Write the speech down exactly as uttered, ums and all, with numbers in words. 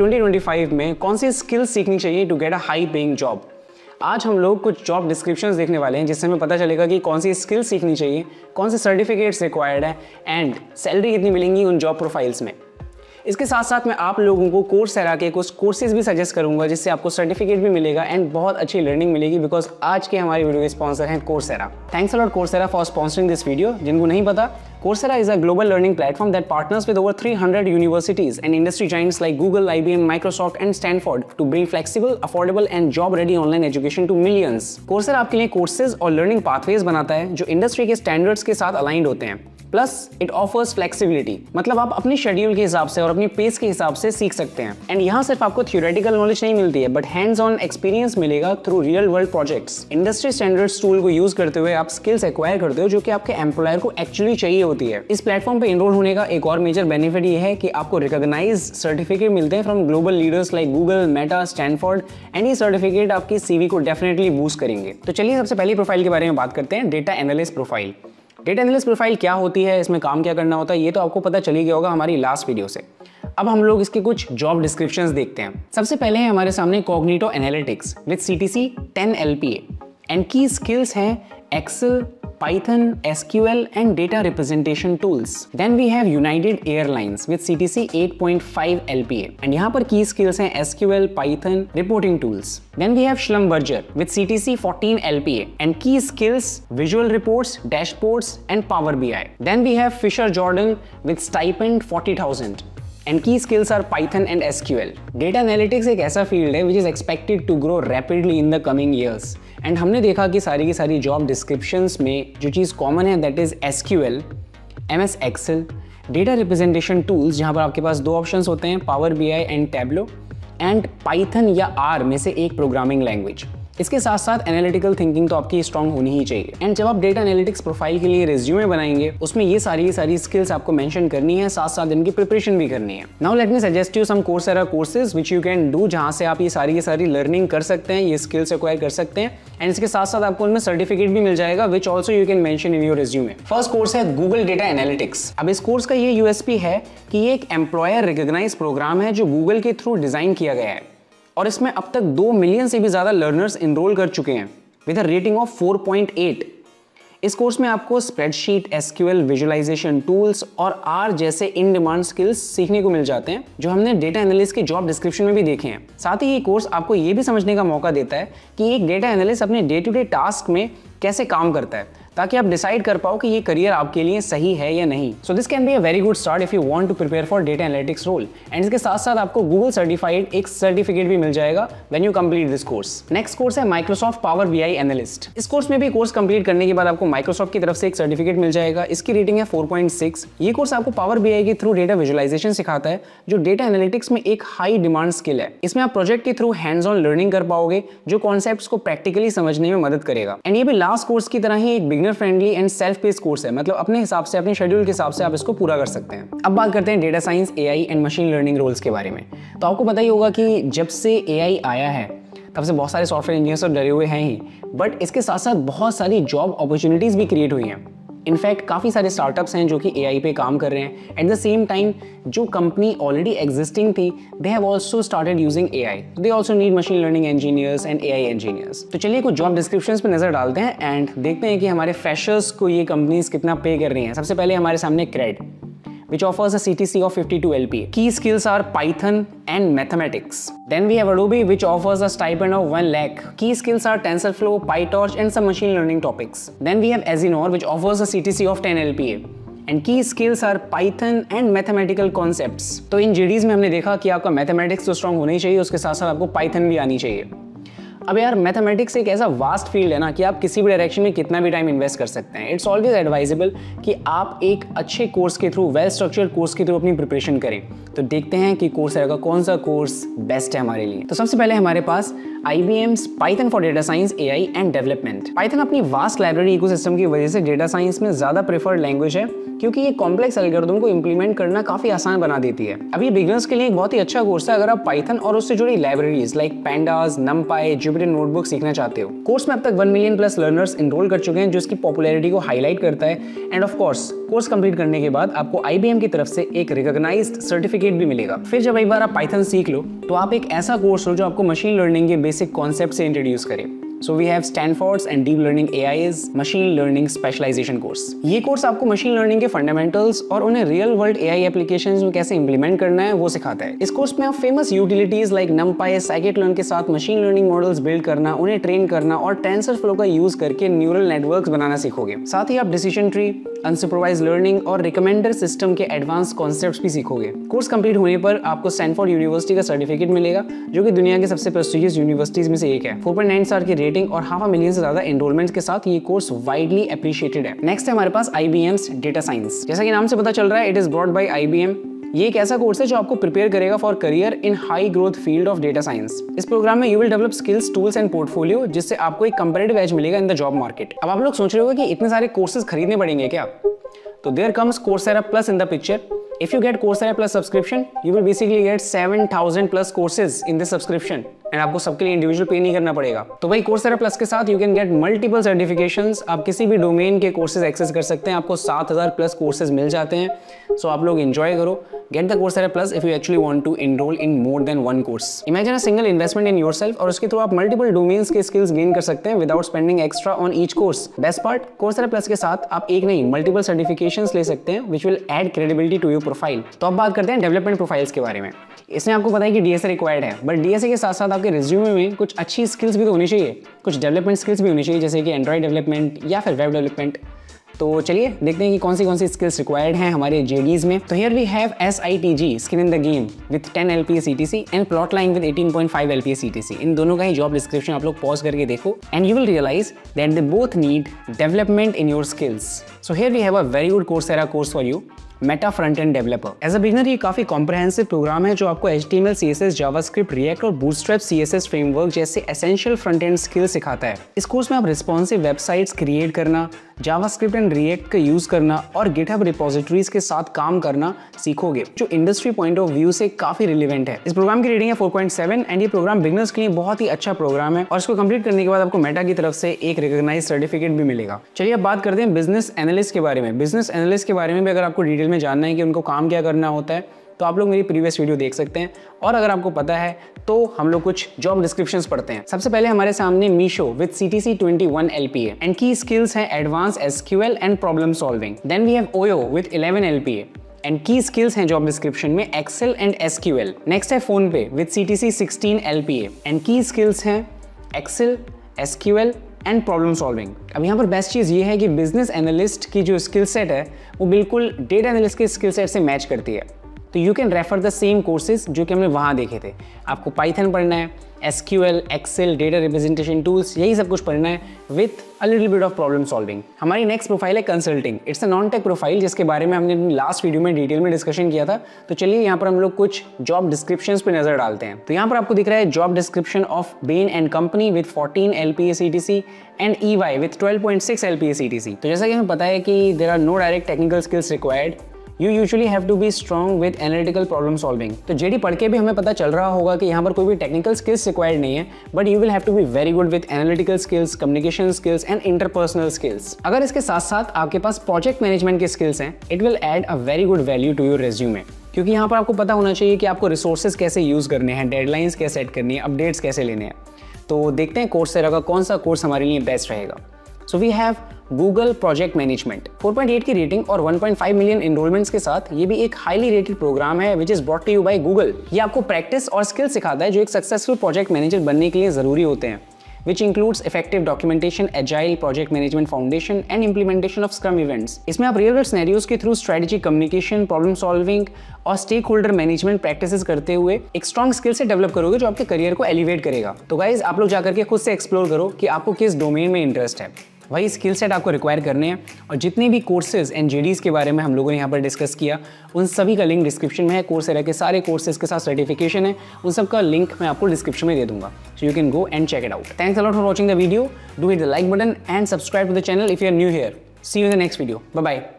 Twenty twenty five में कौन सी skills सीखनी चाहिए to get a high paying job. आज हम लोग कुछ जॉब डिस्क्रिप्शंस देखने वाले हैं जिससे हमें पता चलेगा कि कौन सी स्किल्स सीखनी चाहिए, कौन से सर्टिफिकेट्स रिक्वायर्ड है एंड सैलरी कितनी मिलेंगी उन जॉब प्रोफाइल्स में। इसके साथ साथ मैं आप लोगों को कोर्सेरा के कुछ कोर्सेज भी सजेस्ट करूंगा जिससे आपको सर्टिफिकेट भी मिलेगा एंड बहुत अच्छी लर्निंग मिलेगी, बिकॉज आज के हमारी वीडियो के स्पॉन्सर हैं Coursera. Thanks a lot Coursera for sponsoring this video. जिनको नहीं पता, Coursera is a global learning platform that partners with over three hundred universities and industry giants like Google, I B M, Microsoft and Stanford to bring flexible, affordable and job-ready online education to millions. Coursera आपके लिए courses और learning pathways बनाता है जो industry के standards के साथ aligned होते हैं। प्लस इट ऑफर्स फ्लेक्सिबिलिटी, मतलब आप अपनी शेड्यूल के हिसाब से और अपनी पेस के हिसाब से सीख सकते हैं। एंड यहाँ सिर्फ आपको थ्योरेटिकल नॉलेज नहीं मिलती है बट हैंड्स ऑन एक्सपीरियंस मिलेगा through real world projects. Industry standards tool को यूज करते हुए आप स्किल्स एक्वायर करते हो जो कि आपके एम्प्लॉयर को एक्चुअली चाहिए होती है। इस प्लेटफॉर्म पे एनरोल होने का एक और मेजर बेनिफिट ये है कि आपको रिकॉग्नाइज सर्टिफिकेट मिलते हैं from global leaders like Google, Meta, Stanford and ये सर्टिफिकेट आपकी सीवी को डेफिनेटली बूस्ट करेंगे। तो चलिए सबसे पहली प्रोफाइल के बारे में बात करते हैं, data analyst profile. Data analyst profile क्या होती है, इसमें काम क्या करना होता है, ये तो आपको पता चली गया होगा हमारी लास्ट वीडियो से। अब हम लोग इसके कुछ जॉब डिस्क्रिप्शंस देखते हैं। सबसे पहले है हमारे सामने Cognito Analytics with CTC ten L P A and key skills हैं Excel, Python, S Q L and data representation tools. Then we have United Airlines with C T C eight point five L P A and यहाँ पर key skills हैं S Q L, Python, reporting tools. Then we have Schlumberger with C T C fourteen L P A and key skills visual reports, dashboards and Power B I. Then we have Fisher Jordan with stipend forty thousand. And key skills are Python and S Q L. Data analytics एक ऐसा field है which is expected to grow rapidly in the coming years. And हमने देखा कि सारी की सारी job descriptions में जो चीज़ कॉमन है that is S Q L, M S Excel, data representation tools जहाँ पर आपके पास दो ऑप्शंस होते हैं, Power B I and Tableau, and Python या आर में से एक प्रोग्रामिंग लैंग्वेज। इसके साथ साथ एनालिटिकल थिंकिंग तो आपकी स्ट्रांग होनी ही चाहिए। एंड जब आप डेटा एनालिटिक्स प्रोफाइल के लिए रिज्यूमे बनाएंगे उसमें ये सारी ये सारी स्किल्स आपको मेंशन करनी है, साथ साथ इनकी प्रिपरेशन भी करनी है। Now let me suggest you some Coursera courses which you can do, जहां से आप ये सारी ये सारी लर्निंग कर सकते हैं, ये स्किल्स एक्वायर कर सकते हैं एंड इसके साथ साथ आपको उनमें सर्टिफिकेट भी मिल जाएगा which also you can mention in your resume. First course है गूगल डेटा एनालिटिक्स। अब इस कोर्स का ये यूएसपी है कि ये एक एम्प्लॉयर रिकॉग्नाइज्ड प्रोग्राम है जो गूगल के थ्रू डिजाइन किया गया है और इसमें अब तक दो मिलियन से भी ज्यादा लर्नर्स एनरोल कर चुके हैं with a rating of four point eight. इस कोर्स में आपको स्प्रेडशीट, एसक्यूएल, विजुअलाइजेशन टूल्स और आर जैसे इन डिमांड स्किल्स सीखने को मिल जाते हैं जो हमने डेटा एनालिस्ट के जॉब डिस्क्रिप्शन में भी देखे हैं। साथ ही ये कोर्स आपको ये भी समझने का मौका देता है कि एक डेटा एनालिस्ट अपने डे टू डे टास्क में कैसे काम करता है ताकि आप डिसाइड कर पाओ कि ये करियर आपके लिए सही है या नहीं। So this can be a very good start if you want to prepare for data analytics role. And इसके साथ साथ आपको गूगल सर्टिफाइड एक सर्टिफिकेट भी मिल जाएगा when you complete this course. Next course है माइक्रोसॉफ्ट पावर बीआई एनालिस्ट। इस कोर्स में भी कोर्स कंप्लीट करने के बाद आपको माइक्रोसॉफ्ट की तरफ से एक सर्टिफिकेट मिल जाएगा। इसकी रेटिंग है फोर पॉइंट सिक्स। ये कोर्स आपको पावर बीआई के थ्रू डेटा विजुअलाइजेशन सिखाता है जो डेटा एनालिटिक्स में एक हाई डिमांड स्किल है। इसमें आप प्रोजेक्ट के थ्रू हैंड्स ऑन लर्निंग कर पाओगे जो कॉन्सेप्ट्स को प्रैक्टिकली समझने में मदद करेगा। एंड ये भी लास्ट कोर्स की तरह ही एक beginner friendly and self pace course है, मतलब अपने हिसाब से, अपने शेड्यूल के हिसाब से आप इसको पूरा कर सकते हैं। अब बात करते हैं data science, AI and machine learning roles के बारे में। तो आपको पता ही होगा कि जब से एआई आया है तब से बहुत सारे सॉफ्टवेयर इंजीनियर्स तो डरे हुए हैं ही, बट इसके साथ साथ बहुत सारी जॉब अपॉर्चुनिटीज भी क्रिएट हुई हैं। इनफैक्ट काफ़ी सारे स्टार्टअप्स हैं जो कि एआई पे काम कर रहे हैं। एट द सेम टाइम जो कंपनी ऑलरेडी एग्जिस्टिंग थी they have also started using AI, they also need machine learning engineers and AI engineers. तो चलिए कुछ जॉब डिस्क्रिप्शंस पे नजर डालते हैं एंड देखते हैं कि हमारे फ्रेशर्स को ये कंपनीज कितना पे कर रही हैं। सबसे पहले हमारे सामने CRED which offers a C T C of fifty-two L P A. Key skills are Python and mathematics. Then we have Adobe which offers a stipend of one lakh. Key skills are TensorFlow, PyTorch and some machine learning topics. Then we have Azinor which offers a C T C of ten L P A. And key skills are Python and mathematical concepts. तो इन G Ds में हमने देखा कि आपका mathematics तो strong होना ही चाहिए, उसके साथ साथ आपको पाइथन भी आनी चाहिए। अब यार मैथमेटिक्स एक ऐसा वास्ट फील्ड है ना कि आप किसी भी डायरेक्शन में कितना भी टाइम इन्वेस्ट कर सकते हैं। इट्स ऑलवेज एडवाइजेबल कि आप एक अच्छे कोर्स के थ्रू, वेल स्ट्रक्चर्ड कोर्स के थ्रू अपनी प्रिपरेशन करें। तो देखते हैं कि कोर्सेरा का कौन सा कोर्स बेस्ट है हमारे लिए। तो सबसे पहले हमारे पास I B M's Python for data science, AI and development. Python अपनी वास्ट लाइब्रेरी इकोसिस्टम की वजह से डेटा साइंस में ज़्यादा प्रेफर्ड लैंग्वेज है क्योंकि ये कॉम्प्लेक्स एल्गोरिथम को इंप्लीमेंट करना काफ़ी आसान बना देती है। अब ये बिगिनर्स के लिए एक बहुत ही अच्छा कोर्स है अगर आप पाइथन और उससे जुड़ी libraries like pandas, NumPy, distributed notebook सीखना चाहते हो। कोर्स में अब तक one million plus learners enroll कर चुके हैं, जो इसकी पॉपुलैरिटी को हाईलाइट करता है। End of course course complete करने के बाद आपको आई बी एम की तरफ से एक रिकॉग्नाइज्ड सर्टिफिकेट भी मिलेगा। फिर जब एक बार आप पाइथन सीख लो तो आप एक ऐसा कोर्स लो जो आपको मशीन लर्निंग के बेसिक कॉन्सेप्ट से इंट्रोड्यूस करे। So we have Stanford's and Deep Learning A I's Machine Learning Specialization course। ये कोर्स आपको मशीन लर्निंग के फंडामेंटल्स और उन्हें real world A I applications में कैसे इंप्लीमेंट करना है वो सिखाता है। इस कोर्स में आप famous utilities like numpy, scikit-learn के साथ मशीन लर्निंग मॉडल्स बिल्ड करना, उन्हें ट्रेन करना और टेंसरफ्लो का यूज करके न्यूरल नेटवर्क्स बनाना सीखोगे। साथ ही आप डिसीजन ट्री, अनसुपरवाइज्ड लर्निंग और रिकमेंडर सिस्टम के एडवांस कॉन्सेप्ट्स भी सीखोगे। कोर्स कंप्लीट होने पर आपको स्टैनफोर्ड यूनिवर्सिटी का सर्टिफिकेट मिलेगा, जो कि दुनिया के सबसे प्रेस्टिजियस यूनिवर्सिटीज में से एक है। फोर पॉइंट नाइन स्टार की रेटिंग और हाफ अ मिलियन से ज्यादा एनरोलमेंट्स के साथ ये कोर्स वाइडली एप्रिशिएटेड है। नेक्स्ट है हमारे पास I B M's data science. जैसा कि नाम से पता चल रहा है, it is brought by I B M. ये एक ऐसा कोर्स है जो आपको प्रिपेयर करेगा for career in high growth field of data science. इस प्रोग्राम में you will develop skills, tools and portfolio, जिससे आपको एक कंपैरेटिव एज मिलेगा इन द जॉब मार्केट। अब आप लोग सोच रहे होंगे कि इतने सारे कोर्सेज खरीदने पड़ेंगे क्या? तो there comes Coursera Plus in the picture. If you get Coursera Plus subscription, you will basically get seven thousand plus courses in this subscription. And आपको सबके लिए इंडिविजुअल पे नहीं करना पड़ेगा। तो भाई Coursera Plus के साथ you can get multiple certifications. आप किसी भी डोमेन के कोर्सेज एक्सेस कर सकते हैं, आपको सात हज़ार प्लस कोर्सेज मिल जाते हैं। सो so, आप लोग एंजॉय करो। Get the Coursera Plus if you actually want to enroll in more than one course. Imagine a single investment in yourself और उसके थ्रू आप मल्टीपल डोमेन्स के स्किल्स गेन कर सकते हैं without spending extra on each course. Best part, Coursera Plus के साथ आप एक नहीं मल्टीपल सर्टिफिकेशंस ले सकते हैं which will add credibility to your profile। तो अब बात करते हैं डेवलपमेंट प्रोफाइल्स के बारे में। इसमें आपको पता है कि डी एस ए रिक्वायर्ड है, बट डी एस ए के साथ साथ आपके रिज्यूमे में कुछ अच्छी स्किल्स भी तो होनी चाहिए, कुछ डेवलपमेंट स्किल्स भी होनी चाहिए, जैसे कि एंड्रॉइड डेवलपमेंट या फिर वेब डेवलपमेंट। तो चलिए देखते हैं कि कौन सी कौन सी स्किल्स रिक्वायर्ड हैं हमारे जेडीज में। तो here we have S I T G, Skin in the Game, with ten L P A C T C and Plot Line with eighteen point five L P A C T C. इन दोनों का ही job description आप लोग pause करके देखो and you will realize that they both need development in your skills. So here we have a very good Coursera course for you, Meta front end developer. As a beginner ये काफी comprehensive program है जो आपको H T M L, C S S, JavaScript, React और Bootstrap C S S framework जैसे essential front end skill सिखाता है। इस कोर्स में आप रिस्पॉन्सिव वेबसाइट्स क्रिएट करना, जावास्क्रिप्ट एंड रिएक्ट का यूज करना और गिटहब रिपोजिटरीज के साथ काम करना सीखोगे, जो इंडस्ट्री पॉइंट ऑफ व्यू से काफी रिलेवेंट है। इस प्रोग्राम की रेटिंग है फोर पॉइंट सेवन एंड ये प्रोग्राम बिगनर्स के लिए बहुत ही अच्छा प्रोग्राम है और इसको कंप्लीट करने के बाद आपको मेटा की तरफ से एक रिकॉग्नाइज्ड सर्टिफिकेट भी मिलेगा। चलिए अब बात करते हैं बिजनेस एनालिस्ट के बारे में। बिजनेस एनालिस्ट के बारे में भी अगर आपको डिटेल में जानना है कि उनको काम क्या करना होता है, तो आप लोग मेरी प्रीवियस वीडियो देख सकते हैं। और अगर आपको पता है तो हम लोग कुछ जॉब डिस्क्रिप्शंस पढ़ते हैं। सबसे पहले हमारे सामने Meesho with C T C twenty one L P A and key skills हैं advance S Q L and problem solving. Then we have OYO with eleven L P A and key skills हैं job description में Excel and S Q L. Next है PhonePe with C T C sixteen L P A and key skills हैं Excel, S Q L and problem solving. अब यहाँ पर best चीज़ ये है कि बिजनेस एनालिस्ट की जो स्किल सेट है वो बिल्कुल डेटा एनालिस्ट के स्किल सेट से मैच करती है। तो you can refer the same courses जो कि हमने वहाँ देखे थे। आपको पाइथन पढ़ना है, S Q L, Excel, data representation tools, यही सब कुछ पढ़ना है with a little bit of problem solving. हमारी नेक्स्ट प्रोफाइल है consulting. It's a non tech profile जिसके बारे में हमने अपनी लास्ट वीडियो में डिटेल में डिस्कशन किया था। तो चलिए यहाँ पर हम लोग कुछ जॉब डिस्क्रिप्शंस पे नजर डालते हैं। तो यहाँ पर आपको दिख रहा है job description of Bain and company with fourteen L P A C T C and E Y with twelve point six L P A C T C. तो जैसा कि हमें पता है कि there are no direct technical skills required, You usually have to be strong with analytical problem solving। तो JD पढ़ के भी हमें पता चल रहा होगा कि यहाँ पर कोई भी टेक्निकल स्किल्स रिक्वायर्ड नहीं है, but you will have to be very good with analytical skills, communication skills and interpersonal skills. अगर इसके साथ साथ आपके पास प्रोजेक्ट मैनेजमेंट के स्किल्स हैं, it will add a very good value to your resume, क्योंकि यहाँ पर आपको पता होना चाहिए कि आपको रिसोर्सेज कैसे यूज करने हैं, डेडलाइंस कैसे सेट करनी है, अपडेट्स कैसे लेने हैं। तो देखते हैं Coursera का कौन सा कोर्स हमारे लिए बेस्ट रहेगा। So we have Google project management. Four point eight की रेटिंग और one point five million enrollments के साथ ये भी एक हाईली रेटेड प्रोग्राम है which is brought to you by Google. ये आपको प्रैक्टिस और स्किल सिखाता है जो एक सक्सेसफुल प्रोजेक्ट मैनेजर बनने के लिए जरूरी होते हैं, which includes effective documentation, agile project management foundation and implementation of scrum events। इसमें आप real world scenarios के through strategic communication, problem solving और stakeholder management practices करते हुए एक strong skill से डेवलप करोगे जो आपके करियर को elevate करेगा। तो guys आप लोग जाकर के खुद से explore करो कि आपको किस डोमेन में इंटरेस्ट है, वही स्किल सेट आपको रिक्वायर करने हैं। और जितने भी कोर्सेज एंड जेडीज के बारे में हम लोगों ने यहाँ पर डिस्कस किया, उन सभी का लिंक डिस्क्रिप्शन में है। Coursera के सारे कोर्सेज के साथ सर्टिफिकेशन है, उन सब का लिंक मैं आपको डिस्क्रिप्शन में दे दूंगा, so you can go and check it out. Thanks a lot for watching the video. Do hit the like button and subscribe to the channel if you are new here. See you in the next video. Bye bye.